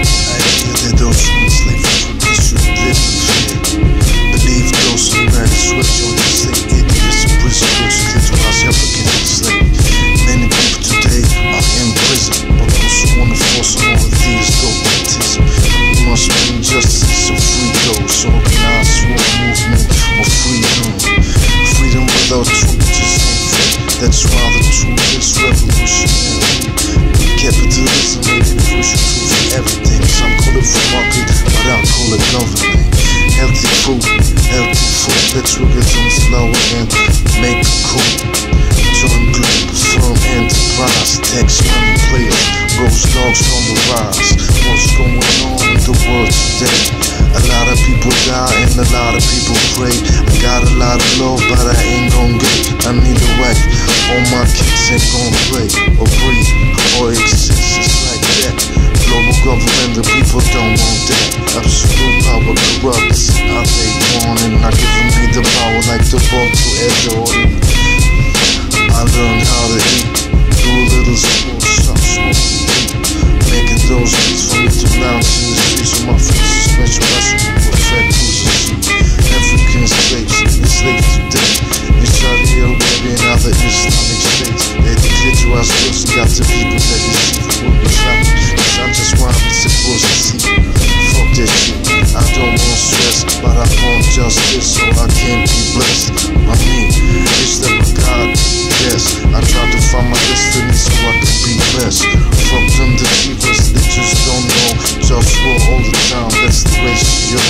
idea that those who enslave Africans should live in fear. Believe those who write switch on the slave idiots in prison which clear to house Africans enslaved. Many people today are in prison, but those who wanna force on all of these dogmatism. We must bring justice and free those, organized war movement or freedom. Freedom without truth just ain't free. That's why the truth is revolutionary. Capitalism made it crucial truth for everything. Some call it free market, but I call it government. Healthy food, let's get on slow and make it cool. Join Globalfirm enterprise, tax money players, GhostDogz on the rise. What's going on in the world today? A lot of people die and a lot of people pray. I got a lot of love, but I ain't gon' get. I need a wife, all my kids ain't gon' play or breathe or exist, it's like that. Global government, the people don't want that. Absolute power corrupts how they want it, not giving me the power like the ball to edge order. I learned how to eat, do a little sport, stop smoking, making those beats for me to lounge in the streets of my friends, special recipe for fat cruisers. African slaves, enslaved today in Saudi Arabia and other Islamic states. They declare to us those got the people that deceive will be found. Cause I'm just what I'm supposed to see. Fuck that shit, I don't want stress, but I want justice so I can be blessed. I mean, it's the God. Yes, I try to find my destiny so I can be blessed. Fuck them deceivers, they just don't know. JustWar all the time, that's the ratio.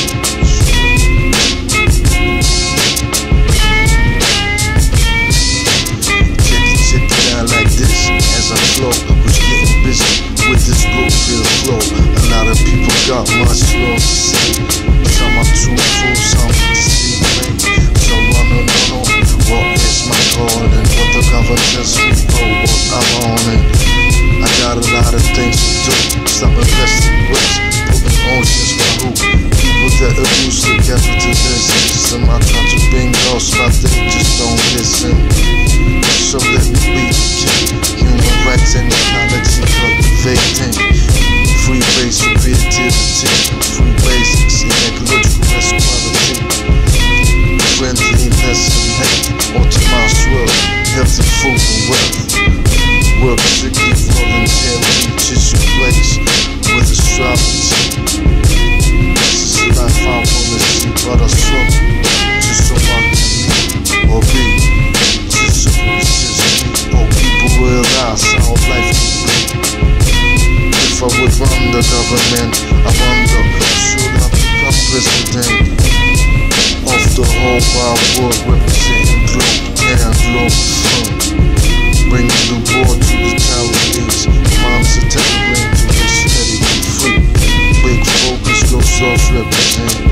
Check it out like this as I flow. Who's getting busy with this good flow? A lot of people got much love to say. Some are too full, some deceiving. So I don't know what is my God and what the government's for, what I'm on it. I got a lot of things to do. Stop investing waste, putting oceans for who? People that abuse the capitalist system. I try to bring those, but they just don't listen. So let me be the king. Human rights and equality cultivating. Free base for creativity, free basics in ecological equality. Friendliness and hate, optimized world, healthy food and wealth. Work strictly voluntary, tissue place with astrology. This is the life I wanna see, but I struggle just so I can be or be. Just so it's just me, or people realize how life can be. If I would run the government, I wonder, should I become president of the whole wide world, representing Globalfirm, bringing the war to the talents. Moms are telling to get steady and free. Big focus, GhostDogz represent.